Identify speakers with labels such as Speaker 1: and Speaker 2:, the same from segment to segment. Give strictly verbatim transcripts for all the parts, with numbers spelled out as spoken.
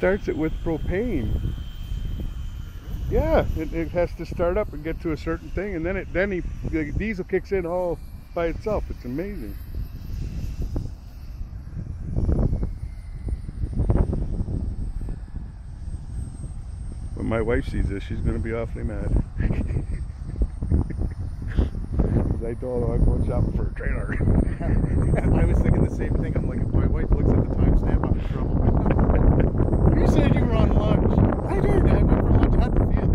Speaker 1: starts it with propane. Yeah, it, it has to start up and get to a certain thing, and then it then he the diesel kicks in all by itself. It's amazing. When my wife sees this, she's going to be awfully mad. I told her I'm going shopping for a trailer.
Speaker 2: I was thinking the same thing. I'm like, if my wife looks at the timestamp, I'm in trouble. You said you were on lunch. I did. I went for lunch at the field.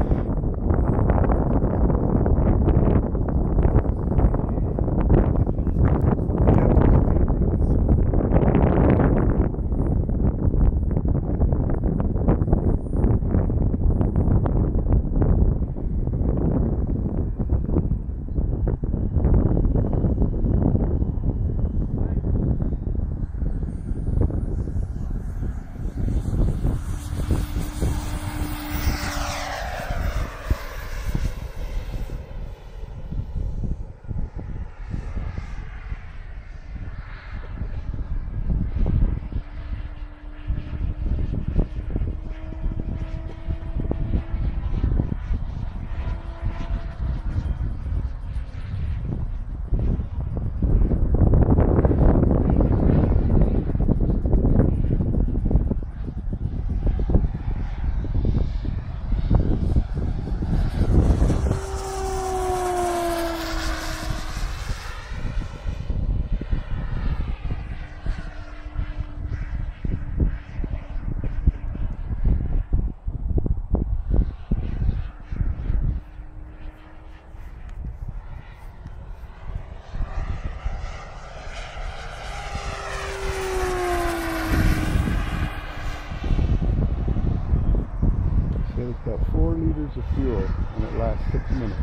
Speaker 1: It's got four liters of fuel and it lasts six minutes.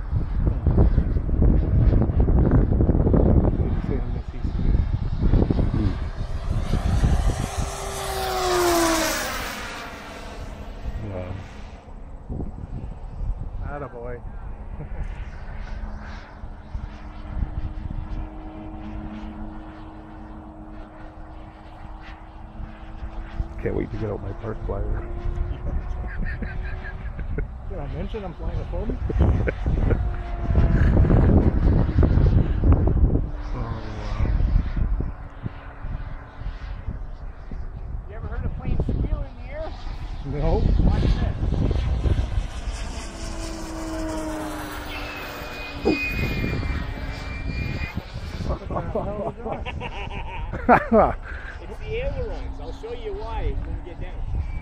Speaker 1: Mm. Wow.
Speaker 2: Attaboy.
Speaker 1: Can't wait to get out my park flyer.
Speaker 2: Did I mention I'm flying a Foamy?
Speaker 1: Oh, wow.
Speaker 3: You ever heard of planes squeal in the air?
Speaker 2: No.
Speaker 3: Watch this.
Speaker 2: What the hell is that?
Speaker 3: It's the ailerons. I'll show you why when we get down.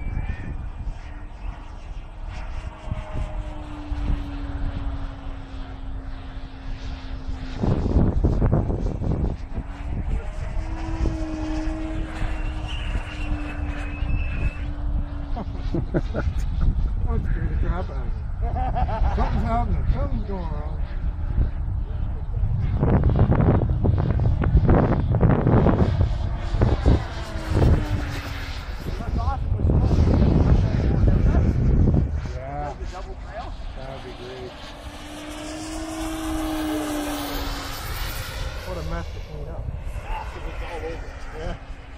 Speaker 2: That scared the crap out of me. Something's happening. Something's going wrong.
Speaker 3: That's awesome. We're supposed to get
Speaker 2: Yeah,
Speaker 3: the double trail.
Speaker 2: that would be great. What a mess to clean up.
Speaker 3: Ah, 'cause it's all over.
Speaker 2: Yeah.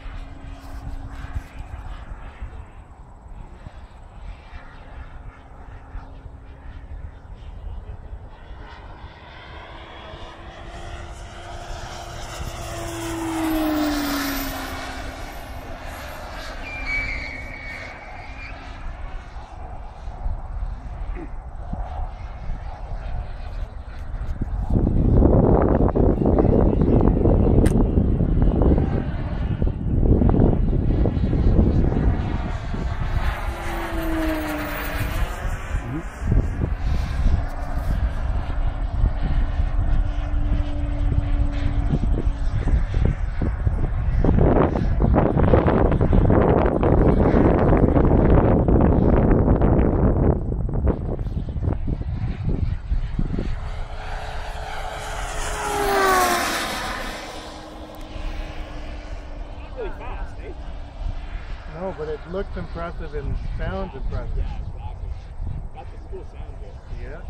Speaker 2: No, but it looks impressive and sounds impressive.
Speaker 3: Yeah, exactly. Got the cool sound here.
Speaker 2: Yeah.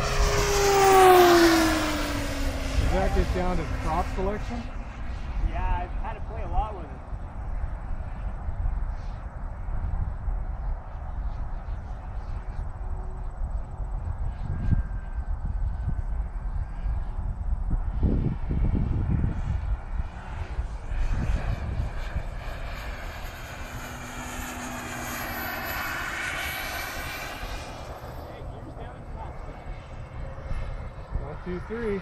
Speaker 2: Is that just down to crop selection?
Speaker 3: Yeah, I've had to play a lot with it.
Speaker 2: One, two, three.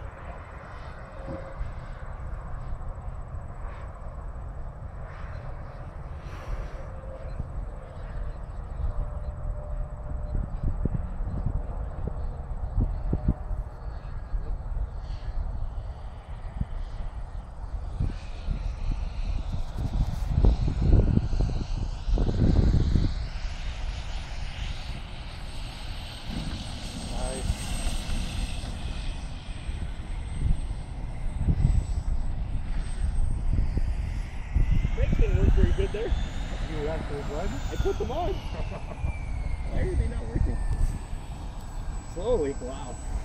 Speaker 3: Pretty good there.
Speaker 2: You actually what?
Speaker 3: I put them on. Why are they not working? Slowly. Wow.